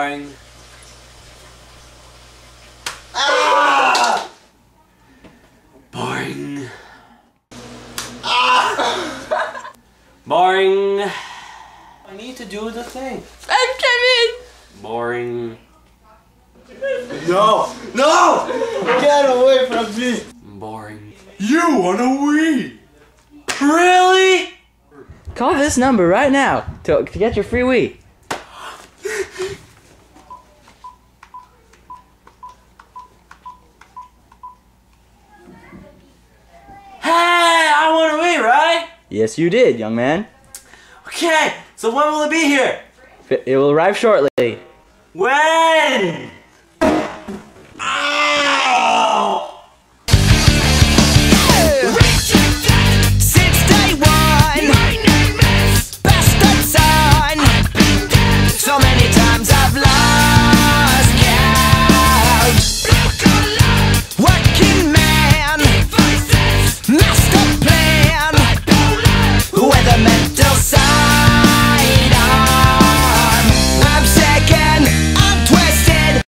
Boring. Ah! Boring. Ah! Boring. I need to do the thing. I'm coming! Boring. No! No! Get away from me! Boring. You won a Wii! Really? Call this number right now to get your free Wii. Hey, I won a Wii, right? Yes, you did, young man. Okay, so when will it be here? It will arrive shortly. When?